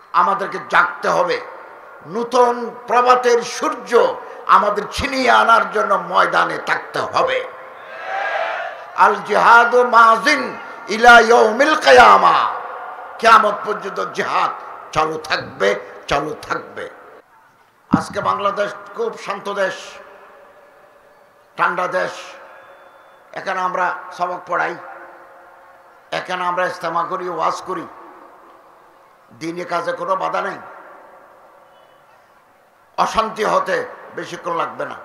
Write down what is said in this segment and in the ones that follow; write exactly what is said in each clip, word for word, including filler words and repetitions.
আমাদেরকে জাগতে হবে। নূতন প্রভাতের সূর্য আমাদের ছিনিয়ে আনার জন্য ময়দানে থাকতে হবে। আল জিহাদ মাজিন ইলা ইয়াউমিল কিয়ামা, কিয়ামত পর্যন্ত জিহাদ চালু থাকবে, চালু থাকবে। আজকে বাংলাদেশ খুব শান্ত দেশ, ঠান্ডা দেশ। এখানে আমরা সবক পড়াই, এখানে আমরা ইস্তেমা করি, ওয়াজ করি, দিনে কাজে কোনো বাধা নেই। অশান্তি হতে বেশিক্ষণ লাগবে না।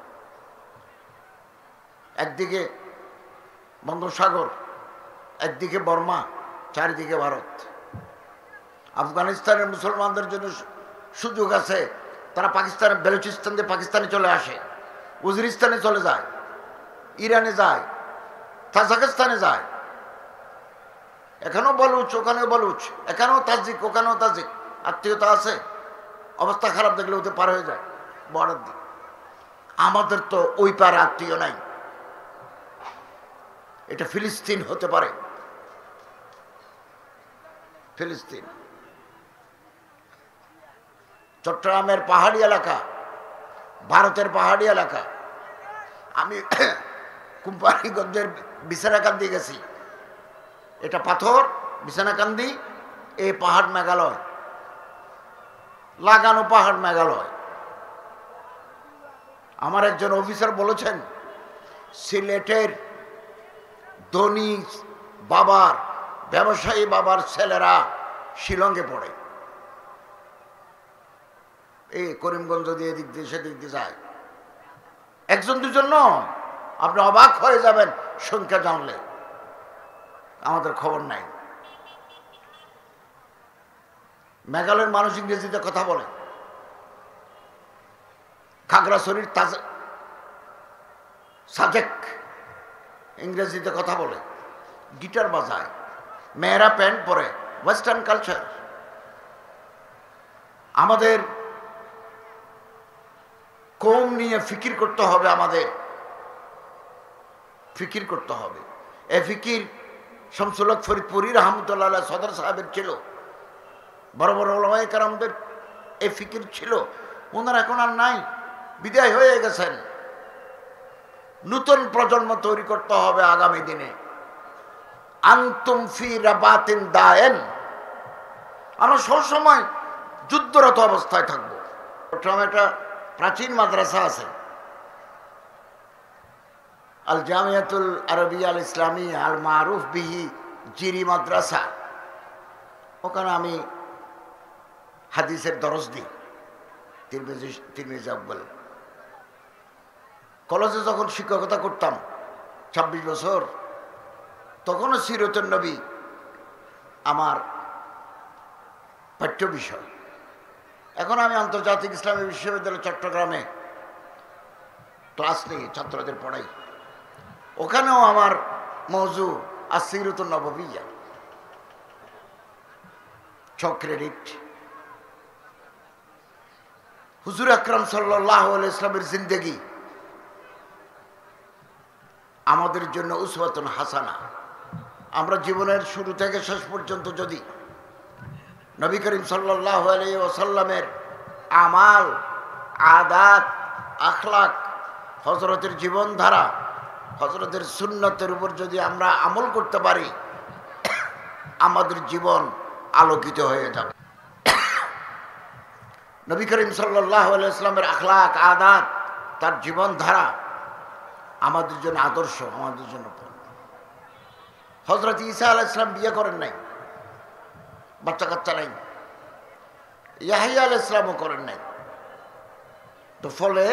একদিকে বঙ্গোপসাগর, একদিকে বর্মা, চারিদিকে ভারত। আফগানিস্তানের মুসলমানদের জন্য সুযোগ আছে, তারা পাকিস্তানের বেলুচিস্তান দিয়ে পাকিস্তানে চলে আসে, উজবেকিস্তানে চলে যায়, ইরানে যায়, তাজিকিস্তানে যায়। এখানেও বলুচ, ওখানেও বলুচ, এখানেও তাজিক, ওখানেও তাজিক, আত্মীয়তা আছে। অবস্থা খারাপ দেখলে ওতে পার হয়ে যায় বর্ডার দিয়ে। আমাদের তো ওই পারে আত্মীয় নাই। এটা ফিলিস্তিন হতে পারে, ফিলিস্তিন। চট্টগ্রামের পাহাড়ি এলাকা, ভারতের পাহাড়ি এলাকা। আমি কোম্পানিগঞ্জের বিছানাকান্দি গেছি, এটা পাথর বিছানাকান্দি, এই পাহাড় মেঘালয়, লাগানো পাহাড় মেঘালয়। আমার একজন অফিসার বলেছেন, সিলেটের ধনী বাবার, ব্যবসায়ী বাবার ছেলেরা শিলংয়ে পড়ে, এই করিমগঞ্জ দিয়ে এদিক দিয়ে সেদিক দিয়ে যায়। একজন দুজন নয়, আপনি অবাক হয়ে যাবেন সংখ্যা জানলে। আমাদের খবর নাই। মেঘালয়ের মানুষ ইংরেজিতে কথা বলে, খাগড়াছড়ির সাজেক ইংরেজিতে কথা বলে, গিটার বাজায়, মেয়েরা প্যান্ট পরে, ওয়েস্টার্ন কালচার। আমাদের কম নিয়ে ফিকির করতে হবে, আমাদের ফিকির করতে হবে। এ ফিকির শামসুল হক ফরিদপুরি রহমতুল্লাহ সদর সাহেবের ছিল, বড় বড় ওলামায়ে কেরামদের এ ফিকির ছিল। ওনারা এখন আর নাই, বিদায় হয়ে গেছেন। নতুন প্রজন্ম তৈরি করতে হবে আগামী দিনে। আনতুম ফি রাবাতিন দায়েন, আমরা সবসময় যুদ্ধরত অবস্থায় থাকবো। চট্টগ্রামে একটা প্রাচীন মাদ্রাসা আছে, আল জামিয়াতুল আরবিয়া আল ইসলামী আল মারুফ বিহি জিরি মাদ্রাসা। ওখানে আমি হাদিসের দরস দিই, তিরমিজি তিরমিজি আব্বাল। কলেজে যখন শিক্ষকতা করতাম ছাব্বিশ বছর, তখনও সিরতুন নবী আমার পাঠ্য বিষয়। এখন আমি আন্তর্জাতিক ইসলামী বিশ্ববিদ্যালয় চট্টগ্রামে ক্লাস নিয়ে ছাত্রদের পড়াই। ওখানেও আমার মওজু আসিরতুন নববিয়্যা, ছ ক্রেডিট। হুজুর আকরাম সাল্লাল্লাহু আলাইহি ওয়াসাল্লামের জিন্দেগি আমাদের জন্য উসওয়াতুন হাসানা। আমরা জীবনের শুরু থেকে শেষ পর্যন্ত যদি নবী করিম সাল্লাল্লাহু আলাইহি ওয়াসাল্লামের আমাল, আদাত, আখলাক, হযরতের জীবনধারা, হযরতের সুন্নতের উপর যদি আমরা আমল করতে পারি, আমাদের জীবন আলোকিত হয়ে যাবে। নবী করিম সাল্লাল্লাহু আলাইহি ওয়াসাল্লামের আখলাক, আদাত, তার জীবনধারা আমাদের জন্য আদর্শ, আমাদের জন্য। হযরত ঈসা আলাইহিস সালাম বিয়ে করেন নাই, বাচ্চা কাচ্চা নাই। ইয়াহইয়া আলাইহিস সালামও করেন নাই। তো ফলে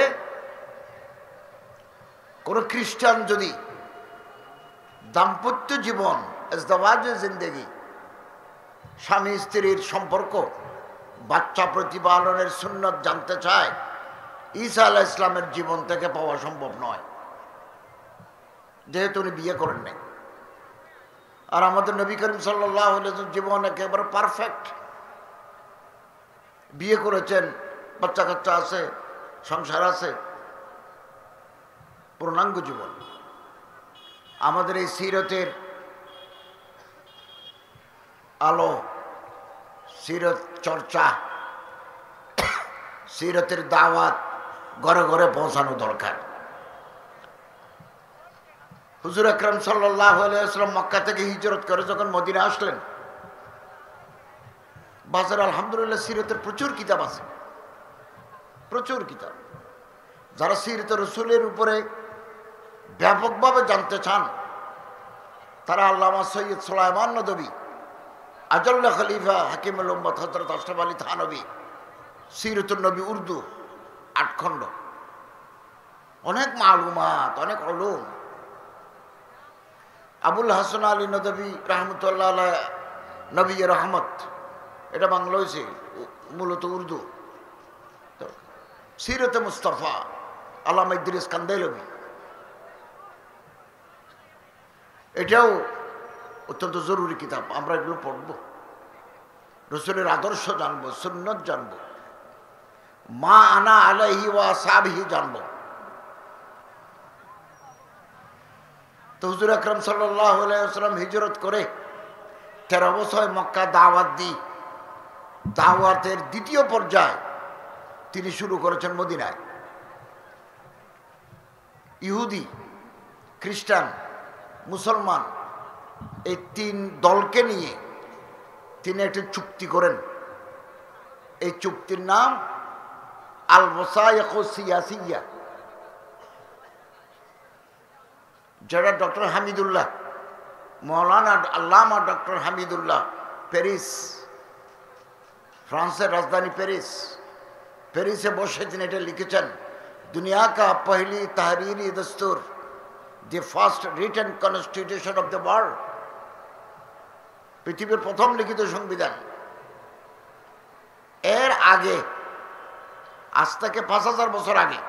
কোন খ্রিস্টান যদি দাম্পত্য জীবন, ইজদিওয়াজের জিন্দেগি, স্বামী স্ত্রীর সম্পর্ক, বাচ্চা প্রতিপালনের সুন্নত জানতে চায়, ঈসা আলাইহিস সালামের জীবন থেকে পাওয়া সম্ভব নয়, যেহেতু উনি বিয়ে করেন নাই। আর আমাদের নবী করিম সাল্লাল্লাহু আলাইহি ওয়াসাল্লাম জীবন একেবারে পারফেক্ট। বিয়ে করেছেন, বাচ্চা কাচ্চা আছে, সংসার আছে, পূর্ণাঙ্গ জীবন। আমাদের এই সিরতের আলো সিরত চর্চা, সিরতের দাওয়াত ঘরে ঘরে পৌঁছানো দরকার। হুজুর আকরাম সাল্লাল্লাহু আলাইহি ওয়াসাল্লাম মক্কা থেকে হিজরত করে যখন মদিনা আসলেন, বাজারে আলহামদুলিল্লাহ সিরতের প্রচুর কিতাব আছে, প্রচুর কিতাব। যারা সিরত রসুলের উপরে ব্যাপকভাবে জানতে চান তারা আল্লামা সৈয়দ সুলাইমান নদভী, আজল্লা খলিফা হাকিমুল উম্মত হযরত আশরাফ আলী থানভী, সিরতুন নবী উর্দু আট খণ্ড, অনেক মালুমাত, অনেক উলুম। আবুল হাসান আলী নদভী রহমতুল্লাহ আলাইহ, নবী রহমত, এটা বাংলা হয়েছে, মূলত উর্দু। সিরতে মুস্তাফা আল্লামা ইদ্রিস কান্দাইলভী, এটাও অত্যন্ত জরুরি কিতাব। আমরা এগুলো পড়ব, রসুলের আদর্শ জানবো, সুন্নত জানবো, মা আনা আলাইহি ওয়া আসহাবিহি জানবো। তো হুজুর আকরাম সাল্লাল্লাহু আলাইহি ওয়াসাল্লাম হিজরত করে তেরো বছর মক্কা দাওয়াত দি, দাওয়াতের দ্বিতীয় পর্যায়ে তিনি শুরু করেছেন মদিনায়। ইহুদি, খ্রিস্টান, মুসলমান এই তিন দলকে নিয়ে তিনি একটি চুক্তি করেন। এই চুক্তির নাম আল ওয়াসাইক সিয়াসিয়া, যেটা ডক্টর হামিদুল্লাহ, মৌলানা আল্লামা ডক্টর হামিদুল্লাহ প্যারিস, ফ্রান্সের রাজধানী প্যারিস, প্যারিসে বসে তিনি এটা লিখেছেন, দুনিয়া কা পহলি তাহরিরি দস্তুর, the first written constitution of the world, পৃথিবীর প্রথম লিখিত সংবিধান। এর আগে, আজ থেকে পাঁচ হাজার বছর আগে,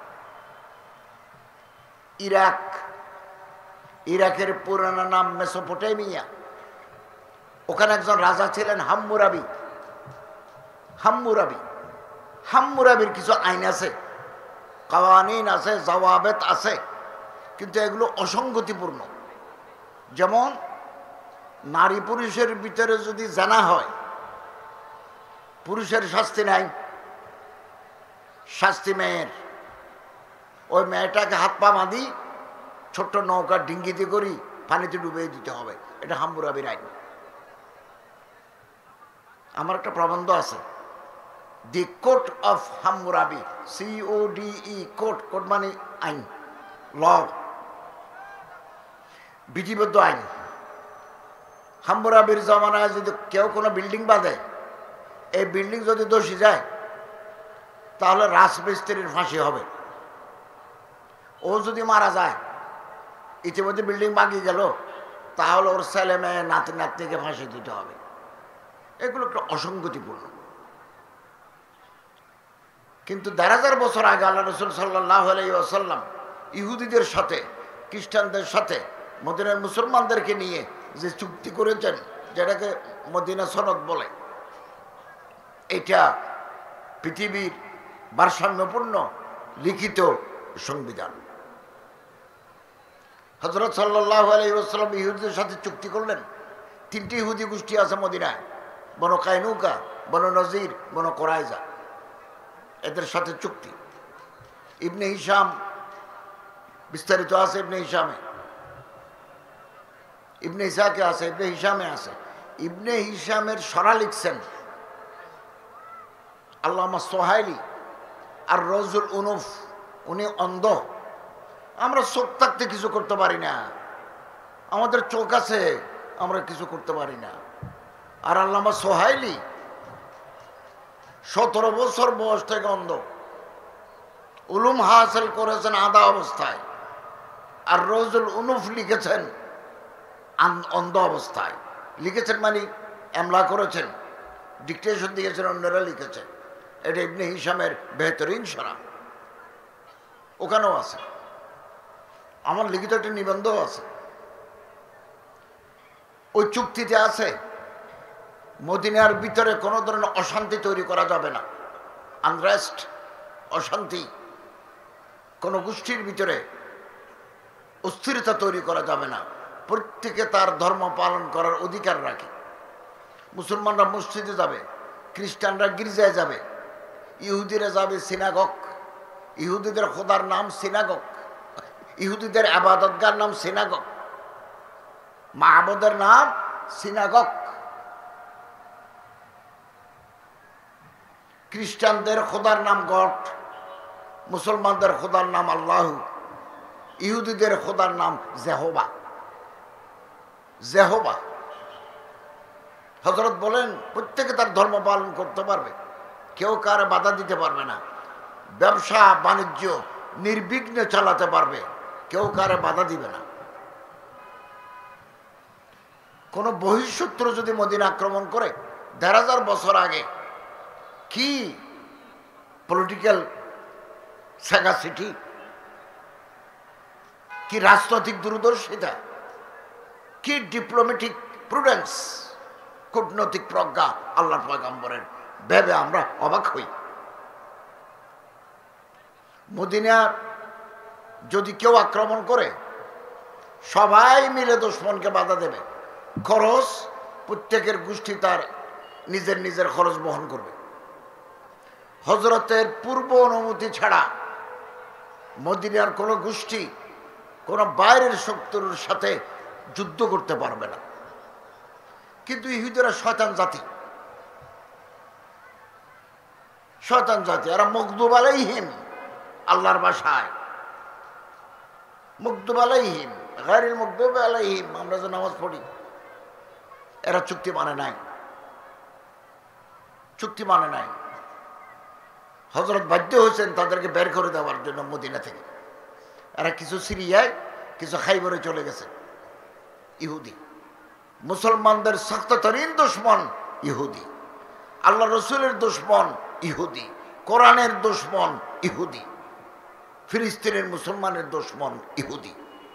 ইরাক, ইরাকের পুরানো নাম মেসোপটেমিয়া, ওখানে একজন রাজা ছিলেন হাম্মুরাবি। হাম্মুরাবি হাম্মুরাবির কিছু আইন আছে, কাওয়ানিন আছে, জাওয়াবেত আছে, কিন্তু এগুলো অসঙ্গতিপূর্ণ। যেমন নারী পুরুষের ভিতরে যদি জানা হয়, পুরুষের শাস্তি নাই, শাস্তি মেয়ের। ওই মেয়েটাকে হাত পা বাঁধি ছোট্ট নৌকা ডিঙ্গিতে করি পানিতে ডুবিয়ে দিতে হবে, এটা হাম্মুরাবির আইন। আমার একটা প্রবন্ধ আছে, the court of Hammurabi, C O D E, court, court মানে আইন, ল, বিধিবদ্ধ আইন। হাম্মুরাবির জমানায় যদি কেউ কোনো বিল্ডিং বাঁধে, এই বিল্ডিং যদি দোষী যায় তাহলে রাজমিস্ত্রির ফাঁসি হবে। ও যদি মারা যায়, ইতিমধ্যে বিল্ডিং ভাঙিয়ে গেল, তাহলে ওর ছেলে মেয়ে নাতি নাতনিকে ফাঁসি দিতে হবে। এগুলো একটা অসঙ্গতিপূর্ণ। কিন্তু দেড় হাজার বছর আগে আল্লাহ রসুল সাল্লাল্লাহু আলাইহি ওয়াসাল্লাম ইহুদিদের সাথে, খ্রিস্টানদের সাথে, মদিনার মুসলমানদেরকে নিয়ে যে চুক্তি করেছেন, যেটাকে মদিনা সনদ বলে, এটা পৃথিবীর ভারসাম্যপূর্ণ লিখিত সংবিধান। হযরত সাল্লাল্লাহু আলাইহি ওয়াসাল্লাম ইহুদিদের সাথে চুক্তি করলেন। তিনটি ইহুদি গোষ্ঠী আছে মদিনায়, বনু কায়নুকা, বনু নজির, বনু কোরাইজা, এদের সাথে চুক্তি। ইবনে হিশাম, বিস্তারিত আছে ইবনে হিশামে, ইবনে ইসাকে আছে, ইবনে হিশামে আছে। ইবনে হিশামের সরা লিখছেন আল্লামা সোহাইলি আর রজুল উনুফ, উনি অন্ধ। আমরা চোখ থাকতে কিছু করতে পারি না, আমাদের চোখ আছে, আমরা কিছু করতে পারি না। আর আল্লামা সোহাইলি সতেরো বছর বয়স থেকে অন্ধ, উলুম হাসিল করেছেন আধা অবস্থায়। আর রজুল উনুফ লিখেছেন অন্ধ অবস্থায়। লিখেছেন মানে এমলা করেছেন, ডিকটেশন দিয়েছেন, অন্যরা লিখেছেন। এটা ইবনে হিশামের বেহতরিন সরা, ওখানেও আছে। আমার লিখিত একটা নিবন্ধও আছে। ওই চুক্তিতে আছে মদিনার ভিতরে কোনো ধরনের অশান্তি তৈরি করা যাবে না, আনরেস্ট, অশান্তি, কোনো গোষ্ঠীর ভিতরে অস্থিরতা তৈরি করা যাবে না। প্রত্যেকে তার ধর্ম পালন করার অধিকার রাখে। মুসলমানরা মসজিদে যাবে, খ্রিস্টানরা গির্জায় যাবে, ইহুদিরা যাবে সিনাগগ। ইহুদিদের খোদার নাম সিনাগগ, ইহুদিদের আবাদতগার নাম সিনাগগ, মাহবুদের নাম সিনাগগ। খ্রিস্টানদের খোদার নাম গড, মুসলমানদের খোদার নাম আল্লাহ, ইহুদিদের খোদার নাম জেহোবা। জেহোবা হযরত বলেন প্রত্যেকে তার ধর্ম পালন করতে পারবে, কেউ কারে বাধা দিতে পারবে না। ব্যবসা বাণিজ্য নির্বিঘ্নে চালাতে পারবে, কেউ কারে বাধা দিবে না। কোন বহিঃশত্রু যদি মদিনা আক্রমণ করে দেড় হাজার বছর আগে, কি পলিটিক্যাল স্যাগাসিটি, কি রাজনৈতিক দূরদর্শিতা, কি ডিপ্লোম্যাটিক প্রুডেন্স, কূটনৈতিক প্রজ্ঞা আল্লাহর পয়গম্বরের, ভেবে আমরা অবাক হই। মদিনা যদি কেউ আক্রমণ করে সবাই মিলে দুশমনকে বাধা দেবে, খরচ প্রত্যেকের গোষ্ঠী তার নিজের নিজের খরচ বহন করবে। হযরতের পূর্ব অনুমতি ছাড়া মদিনার কোনো গোষ্ঠী কোনো বাইরের শত্রুর সাথে যুদ্ধ করতে পারবে না। কিন্তু ইহুদিরা শয়তান জাতি, শয়তান জাতি, এরা মগদুব আলাইহিম, আল্লাহর ভাষায় মগদুব আলাইহিম, গায়রুল মগদুব আলাইহিম, আমরা যে নামাজ পড়ি, এরা চুক্তি মানে নাই, চুক্তি মানে নাই। হযরত বাধ্য হয়েছেন তাদেরকে বের করে দেওয়ার জন্য মদিনা থেকে। এরা কিছু সিরিয়ায়, কিছু খাইবরে চলে গেছে। ইহুদি মুসলমানদের সখ্ততরিন দুশমন ইহুদি, আল্লাহ রসুলের দুশমন ইহুদি, কোরআনের দুশমন ইহুদি, ফিলিস্তিনের মুসলমানের দুশমন ইহুদি।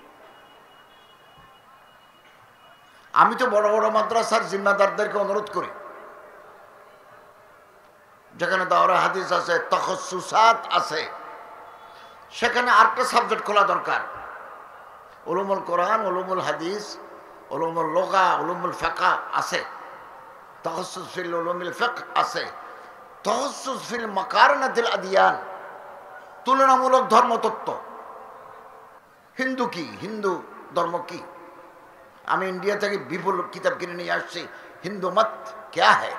আমি তো বড় বড় মাদ্রাসার জিম্মাদারদেরকে অনুরোধ করি, যেখানে দাওরা হাদিস আছে, তাখাসসুসাত আছে, সেখানে আরেকটা সাবজেক্ট খোলা দরকার। উলুমুল কোরআন, উলুমুল হাদিস, উলুমুল লুগা, উলুমুল ফিকহ আছে, তাখাসসুস ফিল উলুমুল ফিকহ আছে, তাখাসসুস ফিল মাকারিনাতিল আদিয়ান, তুলনামূলক ধর্মতত্ত্ব। হিন্দু কি, হিন্দু ধর্ম কি? আমি ইন্ডিয়া থেকে বিপুল কিতাব কিনে নিয়ে আসছি, হিন্দু মত ক্যা হ্যায়।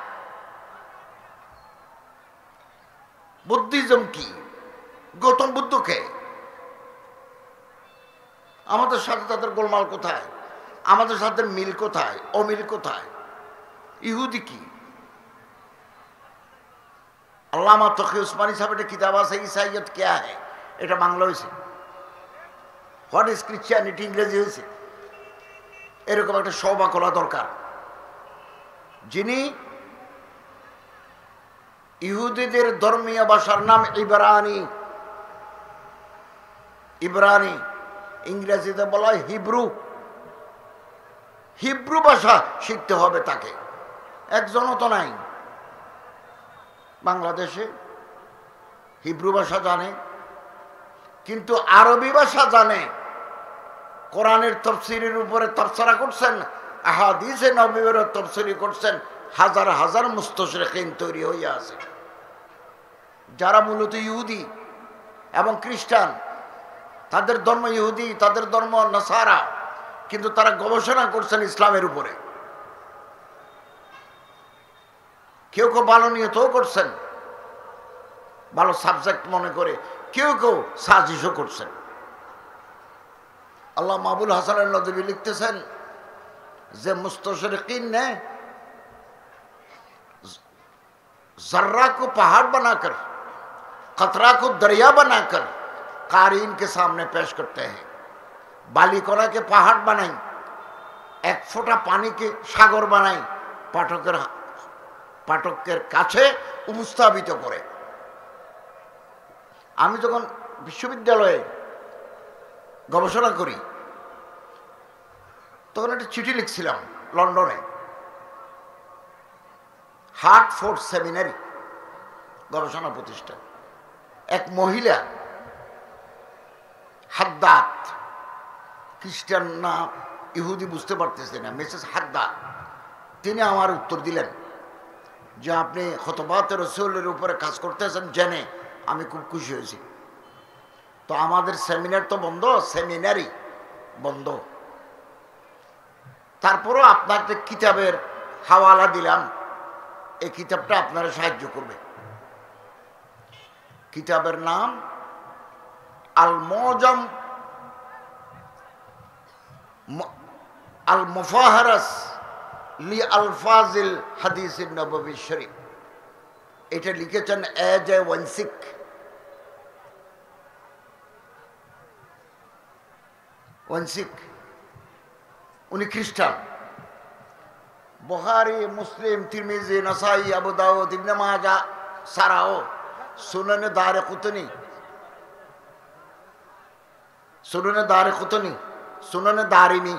বুদ্ধিজম কি, গৌতম বুদ্ধকে। আমাদের সাথে তাদের গোলমাল কোথায়, আমাদের সাথে মিল কোথায়, অমিল কোথায়? ইহুদি কি? আল্লামা তকি উসমানী সাহেব একটা কিতাব আছে, ইসাইয়ত ক্যা হ্যায়, এটা বাংলা হয়েছে। হোয়াট ইজ ক্রিশ্চিয়ানিটি ইংরেজি হয়েছে। এরকম একটা সভা করা দরকার, যিনি ইহুদিদের ধর্মীয় ভাষার নাম ইব্রানি, ইব্রানি ইংরেজিতে বলা হয় হিব্রু। হিব্রু ভাষা শিখতে হবে তাকে। একজনও তো নাই বাংলাদেশে হিব্রু ভাষা জানে, কিন্তু আরবি ভাষা জানে। কোরআনের তফসিরের উপরে তফসিরা করছেন, আহাদিসে নববীর তফসিরি করছেন, হাজার হাজার মুস্তাশরিকিন তৈরি হয়ে আছে, যারা মূলত ইহুদি এবং খ্রিস্টান। তাদের ধর্ম ইহুদি, তাদের ধর্ম নাসারা, কিন্তু তারা গবেষণা করছেন ইসলামের উপরে। কেউ কেউ ভালো নিয়তও করছেন, ভালো সাবজেক্ট মনে করে, কেউ কেউ সাজিশও করছেন। আল্লাহ মাহবুল হাসান নদী লিখতেছেন যে मुस्तशरिकीन ने जर्रा को पहाड़ बनाकर, कतरा को दरिया बनाकर कारीन के सामने पेश करते हैं। बालिकोना के पहाड़ बनाई, एक फोटा पानी के सागर बनाई, पाठकेर पाठकेर काছে উপস্থাপিত করে। আমি যখন বিশ্ববিদ্যালয়ে গবেষণা করি তখন একটা চিঠি লিখছিলাম লন্ডনে, হার্টফোর্ড সেমিনারি গবেষণা প্রতিষ্ঠান। এক মহিলা হাদ্দাদ, খ্রিস্টান না ইহুদি বুঝতে পারতেছে না, মিসেস হাদ্দাদ, তিনি আমার উত্তর দিলেন যে আপনি খুতবাত রাসূলের উপরে কাজ করতেছেন জেনে আমি খুব খুশি হয়েছি। তো আমাদের সেমিনার তো বন্ধ, সেমিনারই বন্ধ, তারপরও আপনাকে কিতাবের হাওয়ালা দিলাম, এই কিতাবটা আপনারা সাহায্য করবে। কিতাবের নাম আল মুজাম আল মুফাহারাস লি আলফাজিল হাদিস নববী শরীফ। এটা লিখেছেন এ জে ওয়ানসিক। ওয়ানসিক উনি খ্রিস্টান। বুখারী, মুসলিম, তিরমিজি, নাসাই, আবু দাউদ, ইবনে মাজাহ ছাড়াও সুনানে দারকুতনি, সুনানে দারকুতনি, সুনানে দারিমি,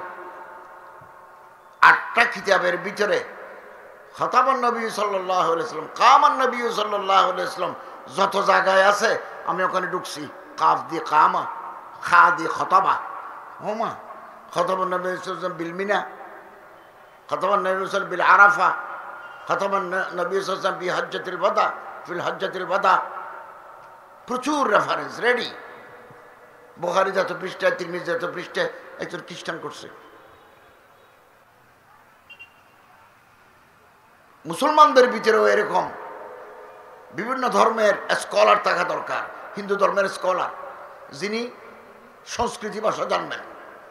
আটটা কিতাবের ভিতরে খতামান নবী সাল্লাল্লাহু আলাইহি ওয়াসাল্লাম, কামান নবী সাল্লাল্লাহু আলাইহি ওয়াসাল্লাম যত জায়গায় আছে আমি ওখানে ঢুকছি। কাফ দিয়ে কামা, খা দিয়ে খতাবা, হোমা খতামান নবী সাল্লাল্লাহু আলাইহি ওয়াসাল্লাম বিল মিনা, খতামান নবী সাল্লাল্লাহু আলাইহি ওয়াসাল্লাম বিল আরাফা, খতামান নবী সাল্লাল্লাহু আলাইহি ওয়াসাল্লাম বি হজ্জাতুল ওয়াদা, ফিল হজ্জাতুল ওয়াদা। প্রচুর রেফারেন্স রেডি। বুখারী যত পৃষ্ঠায়, তিরমিজি যত পৃষ্ঠায় একজন খ্রিস্টান করছে। মুসলমানদের ভিতরেও এরকম বিভিন্ন ধর্মের স্কলার থাকা দরকার। হিন্দু ধর্মের স্কলার যিনি সংস্কৃতি ভাষা জানবেন,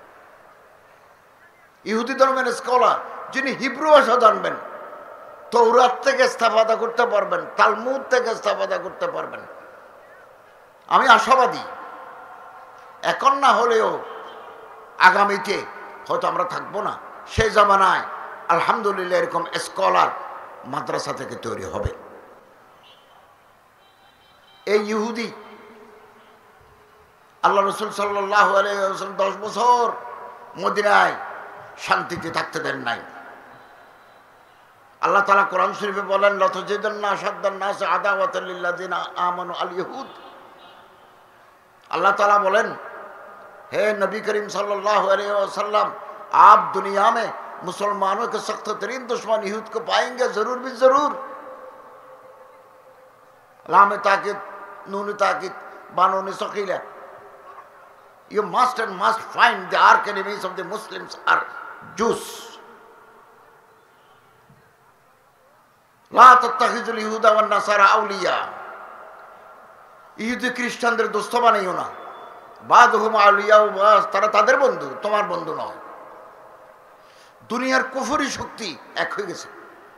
ইহুদি ধর্মের স্কলার যিনি হিব্রু ভাষা জানবেন, তৌরাত থেকে ইস্তেফাদা করতে পারবেন, তালমুদ থেকে ইস্তেফাদা করতে পারবেন। আমি আশাবাদী এখন না হলেও আগামীতে হয়তো আমরা থাকবো না, সেই জামানায় আলহামদুলিল্লাহ এরকম স্কলার মাদ্রাসা থেকে তৈরি হবে। এই ইহুদি আল্লাহ রাসূল সাল্লাল্লাহু আলাইহি ওয়াসাল্লাম দশ বছর মদিনায় শান্তিতে থাকতে দেন নাই। আল্লাহ তাআলা কোরআন শরীফে বলেন, লাতাজিদান্না আশাদ্দান নাসি আদাওয়াতাল লিল্লাযিনা আমানু আল ইহুদ। अल्लाह ताला बोलें, हे नबी करीम सल्लल्लाहु अलैहि वसल्लम, आप दुनिया में मुसलमानों के सख्त तरीन दुश्मन यहूद को पाएंगे जरूर भी जरूर। लाम ताकिद, नून ताकिद, बानून सकीला। You must and must find the arch enemies of the Muslims are Jews. ला तत्तखिजुल यहूदा वन नसारा औलिया। ইহুদি খ্রিস্টানদের দোস্ত বানাইও না। বাদহুম আউলিয়া, তারা তাদের বন্ধু, তোমার বন্ধু নয়। দুনিয়ার কুফরি শক্তি এক হয়ে গেছে।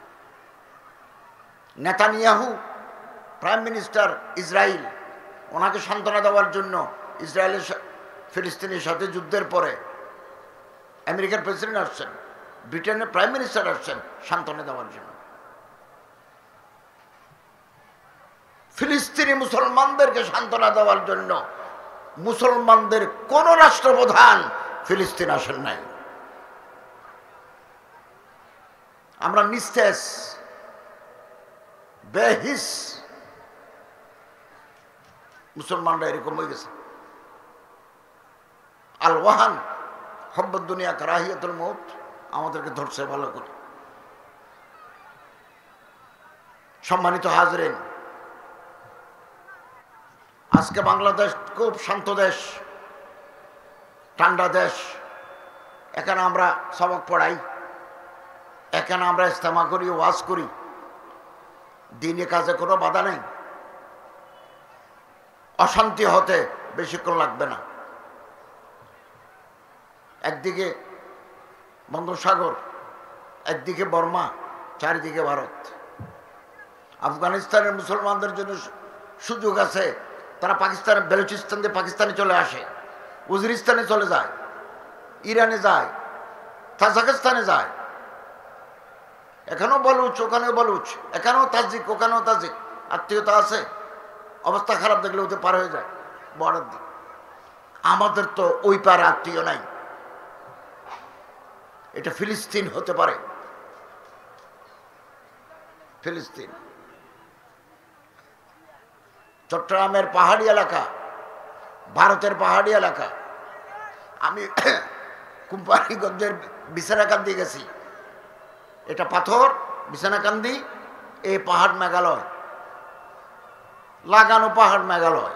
নেতানিয়াহু প্রাইম মিনিস্টার ইসরায়েল, ওনাকে সান্ত্বনা দেওয়ার জন্য ইসরায়েলের ফিলিস্তিনের সাথে যুদ্ধের পরে আমেরিকার প্রেসিডেন্ট আসছেন, ব্রিটেনের প্রাইম মিনিস্টার আসছেন সান্ত্বনা দেওয়ার জন্য। ফিলিস্তিনি মুসলমানদেরকে সান্ত্বনা দেওয়ার জন্য মুসলমানদের কোন রাষ্ট্রপ্রধান ফিলিস্তিন আসেন নাই। আমরা নিস্তেজ, বেহিস, মুসলমানরা এরকম হয়ে গেছে। আল ওয়াহান হব্বুদ দুনিয়া কারাহিয়াতুল মউত আমাদেরকে ধরছে ভালো করে। সম্মানিত হাজরিন, আজকে বাংলাদেশ খুব শান্ত দেশ, ঠান্ডা দেশ। এখানে আমরা সবক পড়াই, এখানে আমরা ইস্তেমা করি, ওয়াজ করি, দিনে কাজে কোনো বাধা নেই। অশান্তি হতে বেশিক্ষণ লাগবে না। একদিকে বঙ্গোপসাগর, একদিকে বর্মা, চারিদিকে ভারত। আফগানিস্তানের মুসলমানদের জন্য সুযোগ আছে, তারা পাকিস্তানের বেলুচিস্তান দিয়ে পাকিস্তানে চলে আসে, উজরিস্তানে চলে যায়, ইরানে যায়, তাজিকিস্তানে যায়। এখানেও বলুচ, ওখানেও বলুচ, এখানেও তাজিক, ওখানেও তাজিক, আত্মীয়তা আছে। অবস্থা খারাপ দেখলে ওতে পার হয়ে যায় বর্ডার দিয়ে। আমাদের তো ওই পারে আত্মীয় নাই। এটা ফিলিস্তিন হতে পারে, ফিলিস্তিন। চট্টগ্রামের পাহাড়ি এলাকা, ভারতের পাহাড়ি এলাকা। আমি কোম্পানিগঞ্জের বিছানাকান দিয়ে গেছি, এটা পাথর বিছানাকান্দি, এই পাহাড় মেঘালয়, লাগানো পাহাড় মেঘালয়।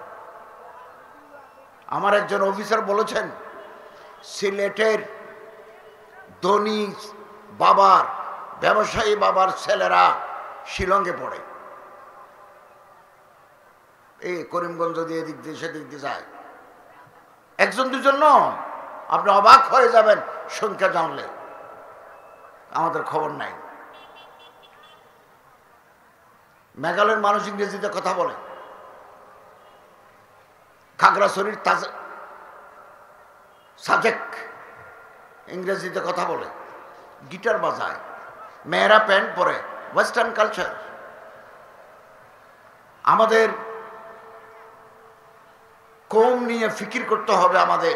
আমার একজন অফিসার বলেছেন সিলেটের ধনী বাবার, ব্যবসায়ী বাবার ছেলেরা শিলংয়ে পড়ে, এই করিমগঞ্জ দিয়ে এদিক দিয়ে সেদিক দিয়ে যায়। একজন দুজন নয়, আপনি অবাক হয়ে যাবেন সংখ্যা জানলে। আমাদের খবর নাই। মেঘালয়ের মানুষ ইংরেজিতে কথা বলে, খাগড়াছড়ির সাজেক ইংরেজিতে কথা বলে, গিটার বাজায়, মেয়েরা প্যান্ট পরে, ওয়েস্টার্ন কালচার। আমাদের কম নিয়ে ফিকির করতে হবে, আমাদের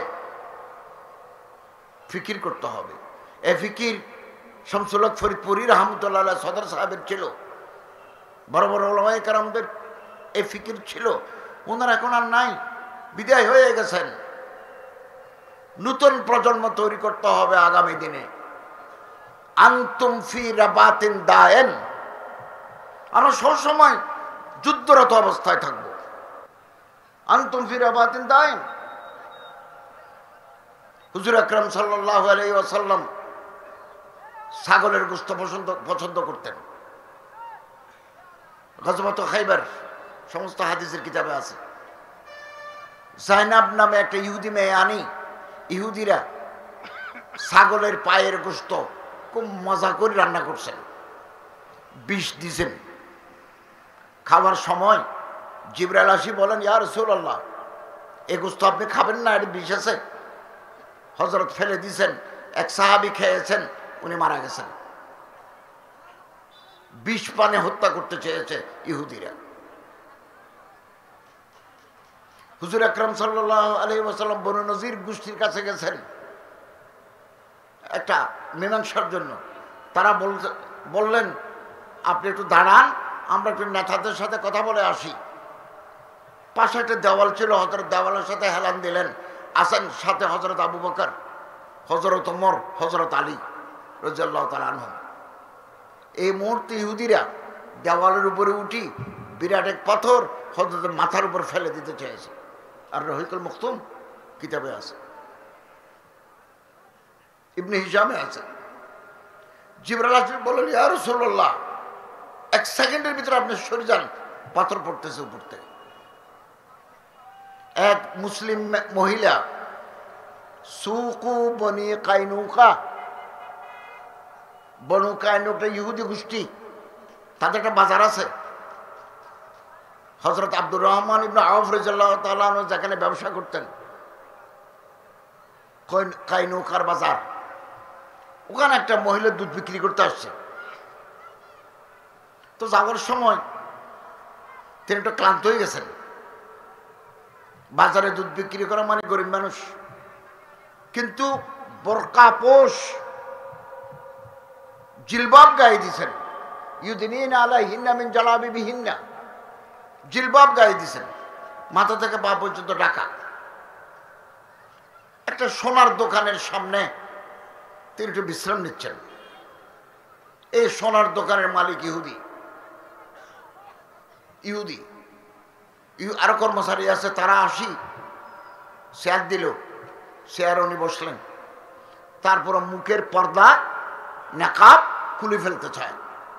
ফিকির করতে হবে। এ ফিকির শামসুল হক ফরিদপুরি রহমতুল্লাহ সদর সাহেবের ছিল, বড় বড় ওলামায়ে কেরামদের এ ফিকির ছিল। ওনারা এখন আর নাই, বিদায় হয়ে গেছেন। নতুন প্রজন্ম তৈরি করতে হবে আগামী দিনে। আনতুম ফি রাবাতিন দায়েন, আমরা সবসময় যুদ্ধরত অবস্থায় থাকব। আনতুম ফি রাবাতিন দায়েন। হুজুর আকরাম সাল্লাল্লাহু আলাইহি ওয়াসাল্লাম ছাগলের গোশত পছন্দ পছন্দ করতেন। গজওয়াত খাইবার সমস্ত হাদিসের কিতাবে আছে। জাইনাব নামে একটা ইহুদি মেয়ে আনি, ইহুদিরা ছাগলের পায়ের গোশত খুব মজা করে রান্না করছেন, বিষ দিছেন। খাবার সময় জিবরাইল আসি বলেন, ইয়া রাসূলুল্লাহ, এই গোশত আপনি খাবেন না, এর বিষ আছে। হযরত ফেলে দিয়েছেন, এক সাহাবী খেয়েছেন, উনি মারা গেছেন। বিষ পানে হত্যা করতে চেয়েছে ইহুদিরা। হুজুর আকরাম সাল্লাল্লাহু আলাইহি ওয়াসাল্লাম বনু নজির গোষ্ঠীর কাছে গেছেন একটা মীমাংসার জন্য। তারা বললেন, আপনি একটু দাঁড়ান, আমরা একটু নেতাদের সাথে কথা বলে আসি। পাশে একটা দেওয়াল ছিল, হযরত দেওয়ালের সাথে হেলান দিলেন। আসেন সাথে হযরত আবু বকর, হযরত ওমর, হযরত আলী রাদিয়াল্লাহু তাআলা আনহু। এই মুহূর্তে ইহুদিরা দেওয়ালের উপরে উঠি বিরাট এক পাথর হযরতের মাথার উপর ফেলে দিতে চেয়েছে। আর রহিকুল মখতুম কিতাবে আছে, ইবনে হিশামে আছে। জিবরাইল আসলেন, বললেন, ইয়া রাসূলুল্লাহ, এক সেকেন্ডের ভিতরে আপনি সরে যান, পাথর পড়তেছে উপর থেকে। এক মুসলিম মহিলা, সুকু বনি কাইনুকা, বনু কাইনুকা ইহুদি গোষ্ঠী, তাদের একটা বাজার আছে। হযরত আব্দুর রহমান ইবনে আউফ রাদিয়াল্লাহু তাআলা আনহু যেখানে ব্যবসা করতেন, কাইনুকার বাজার, ওখানে একটা মহিলা দুধ বিক্রি করতে আসছে। তো যাওয়ার সময় তিনি একটু ক্লান্ত হয়ে গেছেন। বাজারে দুধ বিক্রি করা মানে গরিব মানুষ, কিন্তু বোরকা পোষ, জিলবাব গায়ে দিয়েছেন। ইউদিনিনা আলাইহিন্না মিন জালাবিবিহিন্না, জিলবাব গায়ে দিয়েছেন, মাথা থেকে পা পর্যন্ত ঢাকা। একটা সোনার দোকানের সামনে তিনি একটু বিশ্রাম নিচ্ছেন। এই সোনার দোকানের মালিক ইহুদি ইহুদি আরো কর্মচারী আছে, তারা আসি চেয়ার দিল, চেয়ার উনি বসলেন। তারপর মুখের পর্দা নেকাব খুলে ফেলতে চায়।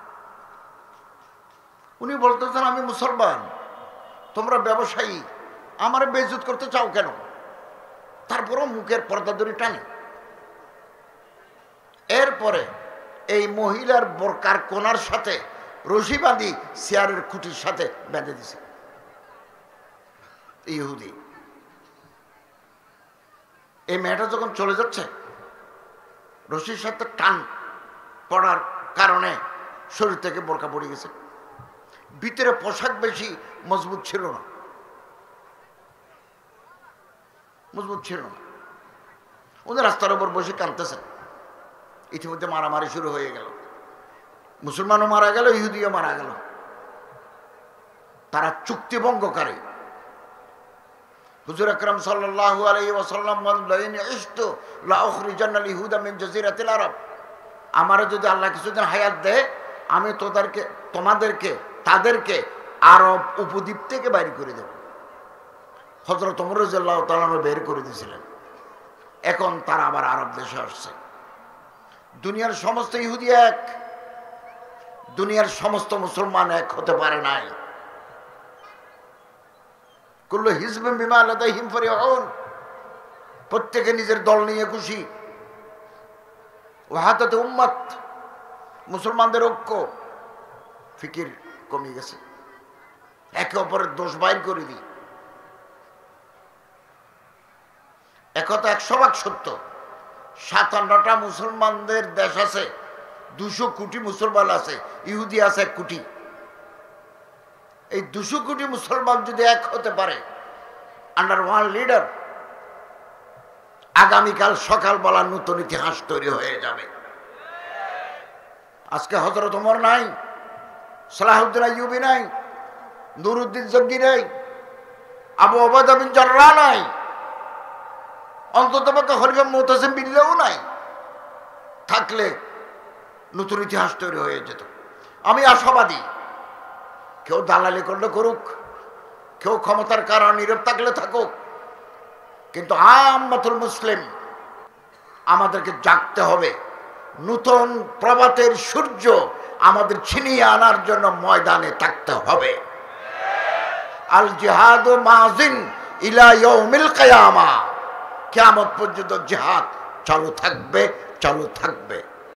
উনি বলতেছেন, আমি মুসলমান, তোমরা ব্যবসায়ী, আমার বেইজ্জত করতে চাও কেন? তারপরও মুখের পর্দা দড়ি টানে। এরপরে এই মহিলার বোরকার কোনার সাথে রশি বাঁধি চেয়ারের খুঁটির সাথে বেঁধে দিছে ইহুদি। এই মেয়েটা যখন চলে যাচ্ছে, রশির সাথে টান পড়ার কারণে শরীর থেকে বোরকা পড়ে গেছে। ভিতরে পোশাক বেশি মজবুত ছিল না, মজবুত ছিল না। উনি রাস্তার উপর বসে কাঁদতেছেন। ইতিমধ্যে মারামারি শুরু হয়ে গেল, মুসলমানও মারা গেল, ইহুদিও মারা গেল। তারা চুক্তিভঙ্গকারী। হুজুর আকরাম সাল্লাল্লাহু আলাইহি ওয়াসাল্লাম বলেন, লা ইন ইশতু লা উখরিজান্নাল ইহুদা মিন জাজিরাতিল আরব। আমারও যদি আল্লাহ কিছুদিন হায়াত দেয়, আমি তোদেরকে তোমাদেরকে তাদেরকে আরব উপদ্বীপ থেকে বাইর করে দেব। হযরত ওমর রাদিয়াল্লাহু তাআলা বের করে দিয়েছিলেন। এখন তারা আবার আরব দেশে আসছে। দুনিয়ার সমস্ত ইহুদি এক, দুনিয়ার সমস্ত মুসলমান এক হতে পারে নাই। কুল্লু হিজবিন বিমা লাদাইহিম ফারিহুন, প্রত্যেকে নিজের দল নিয়ে খুশি। ওয়াহাদাতে উম্মাত, মুসলমানদের ঐক্য। ফিকির কমে গেছে, একে অপরের দোষ বাইর করে দিই। একথা একশো ভাগ সত্য। সাতান্নটা মুসলমানদের দেশ আছে, দুশো কোটি মুসলমান আছে, ইহুদি আছে এক কোটি। এই দুশো কোটি মুসলমান যদি এক হতে পারে আন্ডার ওয়ান লিডার, আগামীকাল সকালবেলা নতুন ইতিহাস তৈরি হয়ে যাবে। আজকে হযরত ওমর নাই, সালাহুদ্দিন আইয়ুবী নাই, নুরুদ্দিন জঙ্গি নাই, আবু ওবায়দা বিন জাররাহ নাই, অন্ততপক্ষে খলিফা মুতাসিম বিল্লাহও নাই। থাকলে নতুন ইতিহাস তৈরি হয়ে যেত। আমি আশাবাদী, কেউ দালালি করলে করুক, কেউ ক্ষমতার কারণ নীরব থাকলে থাকুক, কিন্তু আম্মাতুল মুসলিম আমাদেরকে জাগতে হবে। নতুন প্রভাতের সূর্য আমাদের ছিনিয়ে আনার জন্য ময়দানে থাকতে হবে। আল জিহাদু মাযিন ইলা ইয়াউমিল কিয়ামা, কিয়ামত পর্যন্ত জিহাদ চালু থাকবে, চালু থাকবে।